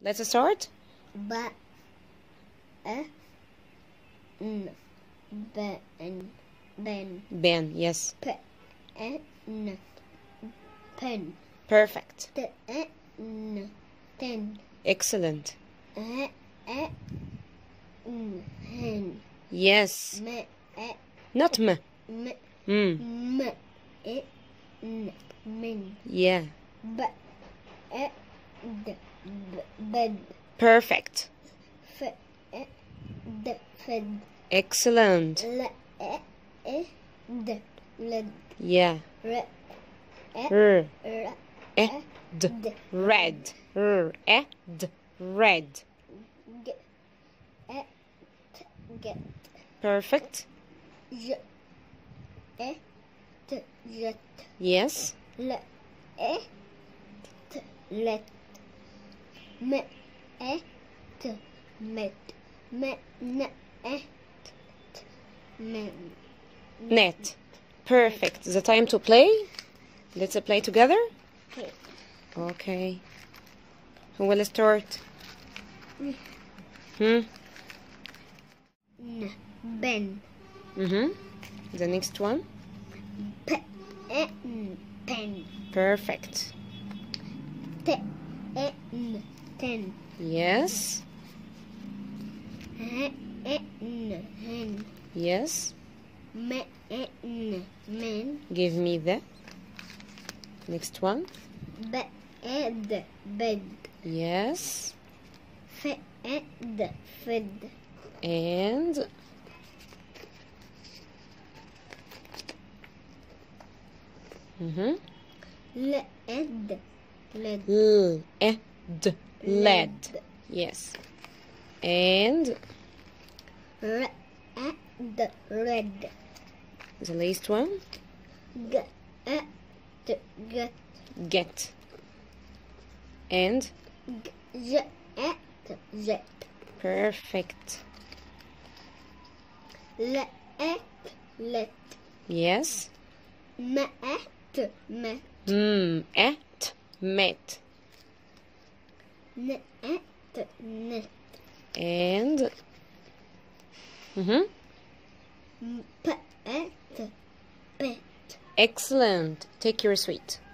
Let's start. Ben. Ben, yes. Pen. Perfect. Ten. Excellent. Hen. Yes. Not m. Min. Yeah. Bed. Perfect. Fed. Excellent. Led. Yeah. R. Ed. Red. Ed. Red. Get. Perfect. Jet. Yes. Let. Met. Net. Perfect. The time to play. Let's play together. Okay. Okay. Who will start? Ben. The next one. Pen. Perfect. Ten. Yes. Hen. Yes. Men. Give me the next one. Bed. Yes. Fed. And Led. led. Yes. And Red. the last one. Get. And Jet. perfect. Let. Yes. Met. At met. Net. And Pet. excellent. Take your sweet.